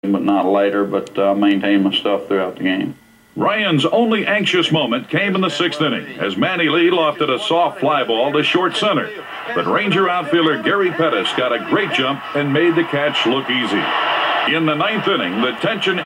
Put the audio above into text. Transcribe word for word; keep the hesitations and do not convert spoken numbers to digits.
but not later, but uh, maintain my stuff throughout the game. Ryan's only anxious moment came in the sixth inning as Manny Lee lofted a soft fly ball to short center. But Ranger outfielder Gary Pettis got a great jump and made the catch look easy. In the ninth inning, the tension